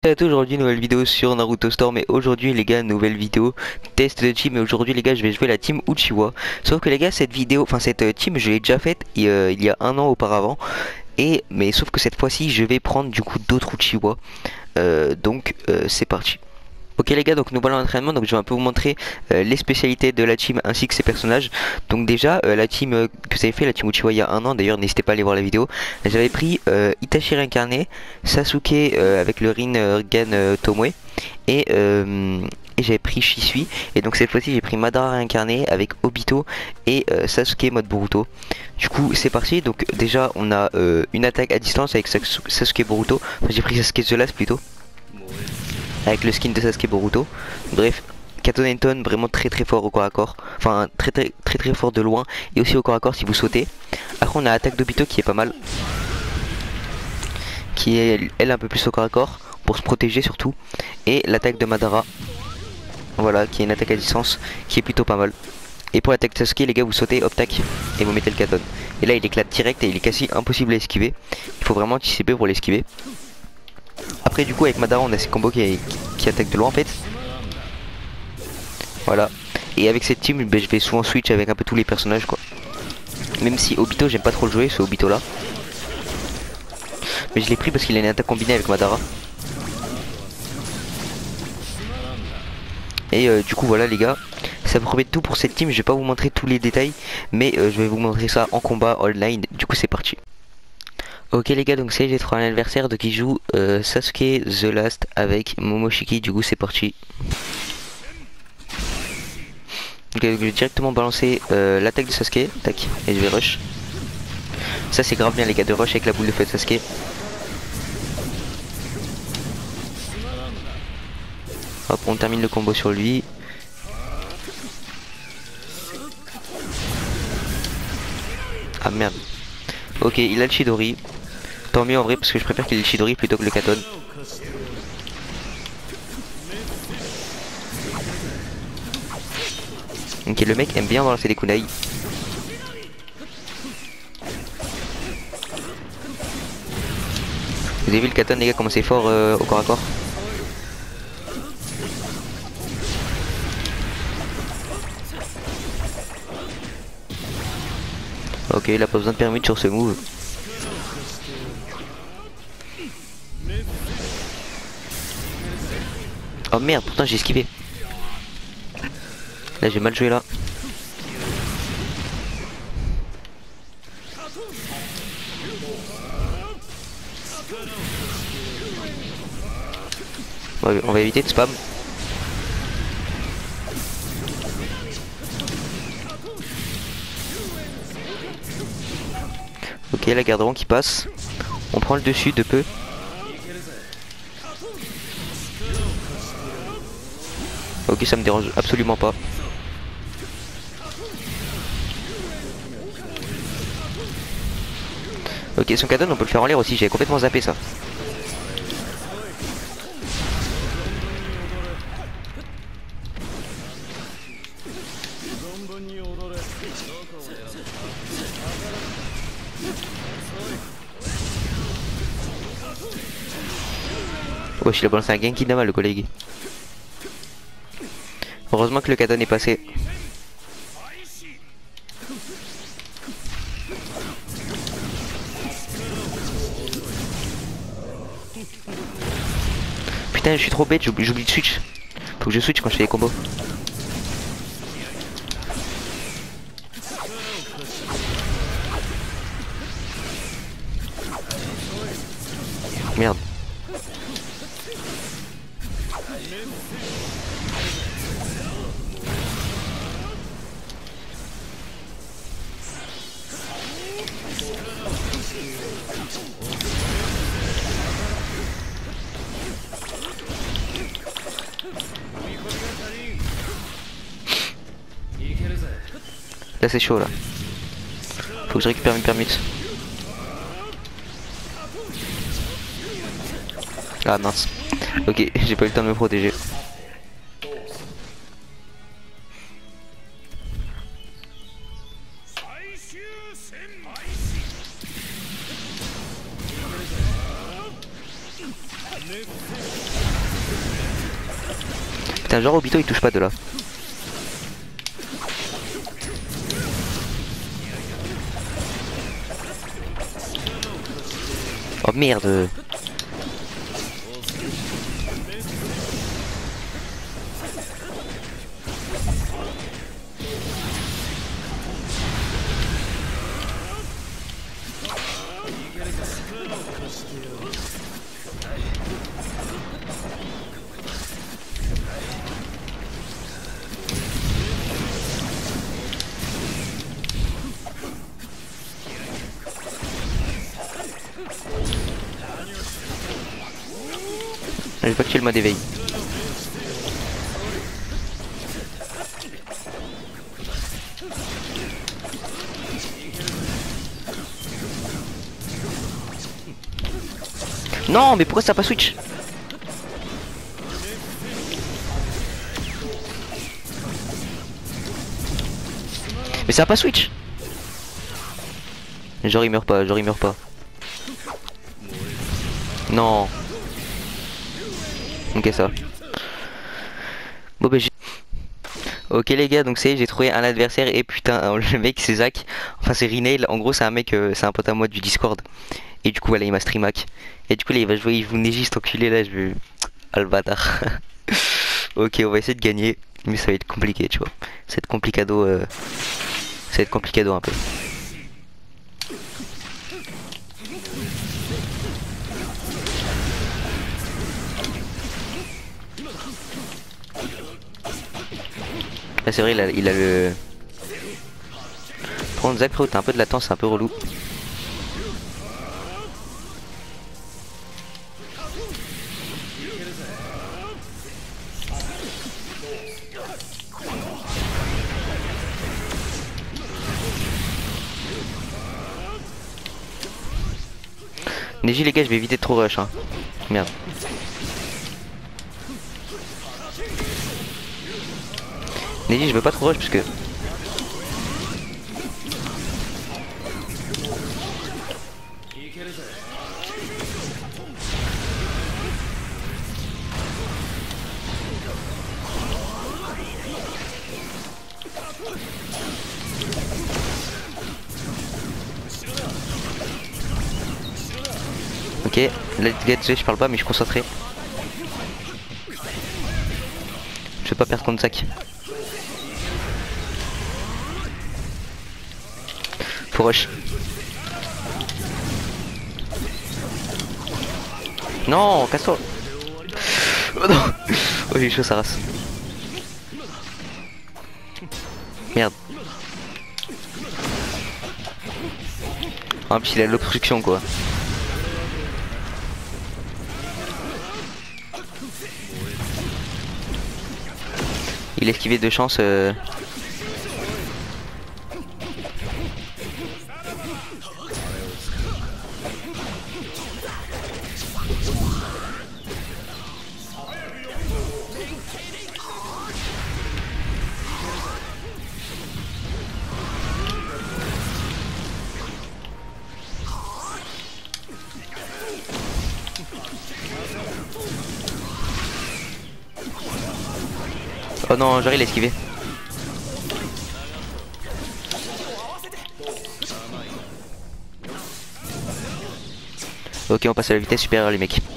Salut à tous, aujourd'hui nouvelle vidéo sur Naruto Storm et aujourd'hui les gars nouvelle vidéo test de team et aujourd'hui les gars je vais jouer la team Uchiwa. Sauf que les gars cette vidéo, enfin cette team je l'ai déjà faite il y a un an auparavant mais sauf que cette fois-ci je vais prendre du coup d'autres Uchiwa. C'est parti. Ok les gars, donc nous voilà l'entraînement, donc je vais un peu vous montrer les spécialités de la team ainsi que ses personnages. Donc déjà la team que j'avais fait, la team Uchiwa il y a un an, d'ailleurs n'hésitez pas à aller voir la vidéo. J'avais pris Itachi réincarné, Sasuke avec le Rinnegan Tomoe et j'avais pris Shisui. Et donc cette fois-ci j'ai pris Madara réincarné avec Obito et Sasuke mode Boruto. Du coup c'est parti, donc déjà on a une attaque à distance avec Sasuke Boruto, enfin j'ai pris Sasuke The Last plutôt, avec le skin de Sasuke Boruto. Bref, Kato Nenton vraiment très fort au corps à corps, enfin très fort de loin et aussi au corps à corps si vous sautez. Après on a l'attaque d'Obito qui est pas mal, qui est elle un peu plus au corps à corps pour se protéger surtout, et l'attaque de Madara, voilà, qui est une attaque à distance qui est plutôt pas mal. Et pour l'attaque de Sasuke les gars, vous sautez, hop tac, et vous mettez le Katon. Et là il éclate direct et il est quasi impossible à esquiver, il faut vraiment anticiper pour l'esquiver. Après du coup avec Madara on a ces combos qui attaquent de loin en fait. Voilà. Et avec cette team je vais souvent switch avec un peu tous les personnages quoi. Même si Obito j'aime pas trop le jouer, ce Obito là. Mais je l'ai pris parce qu'il a une attaque combinée avec Madara. Et du coup voilà les gars, ça promet tout pour cette team. Je vais pas vous montrer tous les détails, mais je vais vous montrer ça en combat online. Du coup c'est parti. Ok les gars, donc c'est j'ai trouvé un adversaire de qui joue Sasuke The Last avec Momoshiki. Du coup c'est parti. Ok, donc je vais directement balancer l'attaque de Sasuke, tac, et je vais rush. Ça c'est grave bien les gars de rush avec la boule de feu de Sasuke. Hop, on termine le combo sur lui. Ah merde. Ok, il a le Chidori. Tant mieux en vrai parce que je préfère qu'il ait le Chidori plutôt que le Katon. Ok, le mec aime bien balancer des kunai. Vous avez vu le Katon les gars comment c'est fort au corps à corps. Ok, il a pas besoin de permis sur ce move. Oh merde, pourtant j'ai esquivé. Là j'ai mal joué là. On va éviter de spam. Ok, la garderon qui passe. On prend le dessus de peu. Ok, ça me dérange absolument pas. Ok, son Katon on peut le faire en l'air aussi, j'avais complètement zappé ça. Wesh, il a balancé un Genki Dama le collègue. Heureusement que le Katon est passé. Putain, je suis trop bête, j'oublie de switch. Faut que je switch quand je fais les combos. Merde. Là c'est chaud là. Faut que je récupère une permute. Ah mince. Ok, j'ai pas eu le temps de me protéger. Putain, genre Obito il touche pas de là. Oh merde. J'ai pas tué le mode éveil. Non, mais pourquoi ça a pas switch? Mais ça a pas switch. Genre il meurt pas, genre il meurt pas. Non. Ok ça. Bon bah j'ai... Ok les gars, donc c'est j'ai trouvé un adversaire et putain le mec c'est Zach. Enfin c'est Rinail, en gros c'est un mec, c'est un pote à moi du Discord. Et du coup voilà il m'a stream hack. Et du coup là il va jouer, il joue Négiste enculé là, je vais... Ah le bâtard. Ok on va essayer de gagner. Mais ça va être compliqué tu vois. Ça va être complicado, ça va être complicado un peu. Ah c'est vrai il a le... Par contre Zach frérot t'as un peu de latence, c'est un peu relou. Neji les gars je vais éviter de trop rush hein. Merde. Neji je veux pas trop rush parce que... Ok, là je parle pas mais je suis concentré. Je vais pas perdre contre sac. Faut rush. Non, casse-toi. Oh non. Oh j'ai chaud sa race. Merde. En plus il a l'obstruction quoi. Il a esquivé de chance. Oh non, genre il a esquivé. Ok, on passe à la vitesse supérieure les mecs.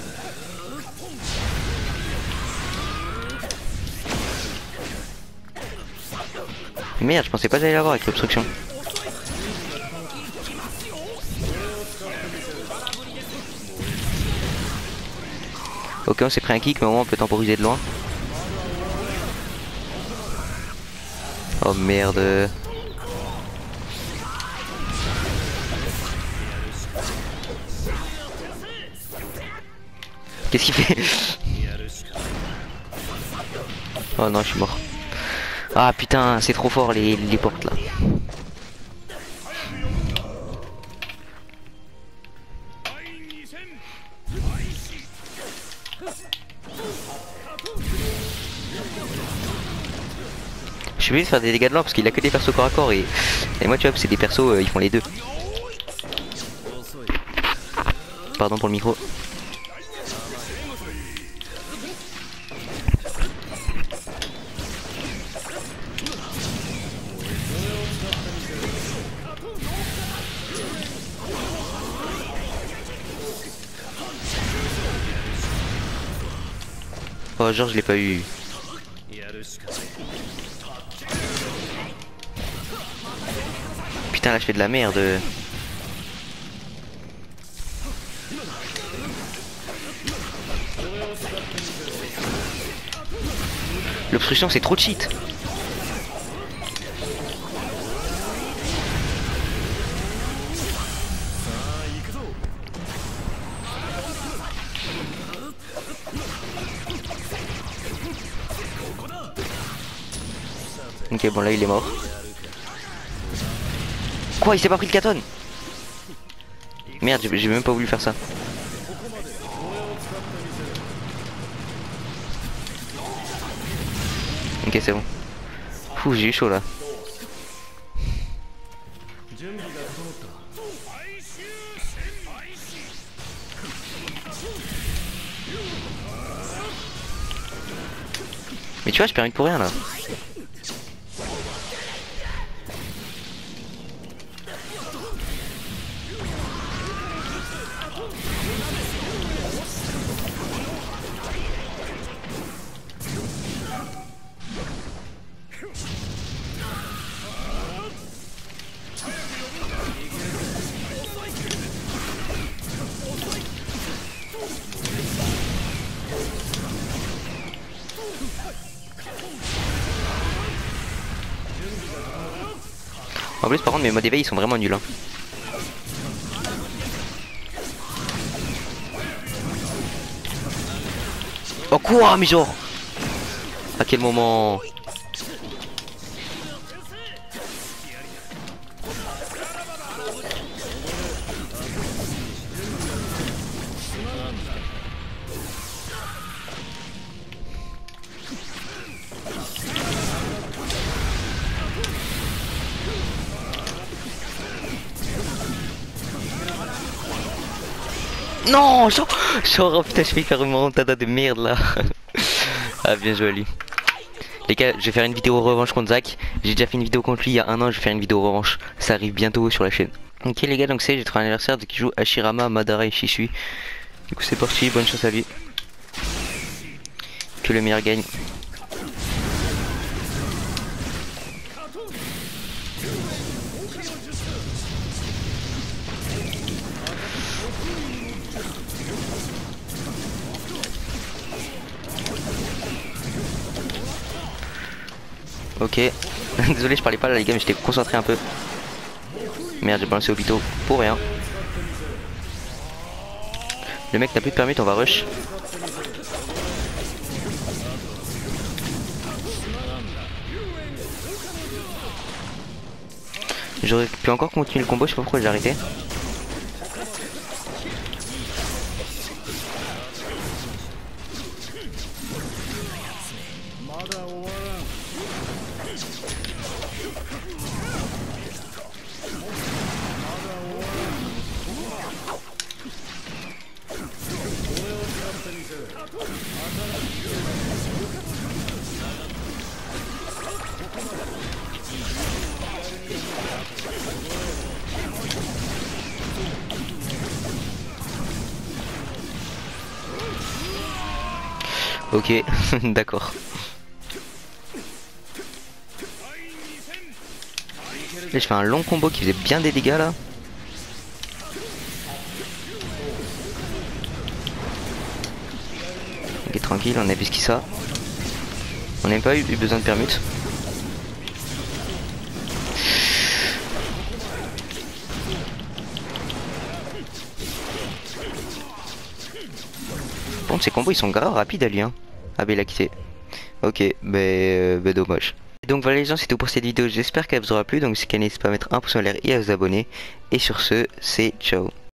Merde, je pensais pas que j'allais l'avoir avec l'obstruction. Ok, on s'est pris un kick, mais au moins on peut temporiser de loin. Oh merde. Qu'est-ce qu'il fait? Oh non, je suis mort. Ah putain, c'est trop fort les portes là. Je suis obligé de faire des dégâts de lent parce qu'il a que des persos corps à corps et moi tu vois c'est des persos ils font les deux. Pardon pour le micro. Oh genre je l'ai pas eu. Putain là je fais de la merde. L'obstruction c'est trop cheat. Ok bon là il est mort. Quoi il s'est pas pris le katon? Merde j'ai même pas voulu faire ça. Ok c'est bon. Fou j'ai eu chaud là. Mais tu vois je perds une pour rien là. En plus par contre mes modes d'éveil ils sont vraiment nuls hein. Oh quoi mais genre à quel moment? Non genre oh putain je fais carrément un tada de merde là. Ah bien joué lui. Les gars je vais faire une vidéo revanche contre Zach. J'ai déjà fait une vidéo contre lui il y a un an. Je vais faire une vidéo revanche. Ça arrive bientôt sur la chaîne. Ok les gars donc c'est j'ai trouvé un anniversaire qui joue Hashirama, Madara et Shisui. Du coup c'est parti, bonne chance à lui. Que le meilleur gagne. Ok, désolé je parlais pas là les gars mais j'étais concentré un peu. Merde j'ai balancé Obito pour rien. Le mec n'a plus de permis, on va rush. J'aurais pu encore continuer le combo, je sais pas pourquoi j'ai arrêté. Ok, d'accord. Là, je fais un long combo qui faisait bien des dégâts là. Ok, tranquille, on a vu ce qui ça. On n'a pas eu besoin de permute. Bon, ces combos ils sont grave rapides à lui hein. Ah bah il a quitté. Ok, bah dommage. Donc voilà les gens, c'est tout pour cette vidéo, j'espère qu'elle vous aura plu. Donc si qu'elle n'hésitez pas à mettre un pouce en l'air et à vous abonner. Et sur ce, c'est ciao.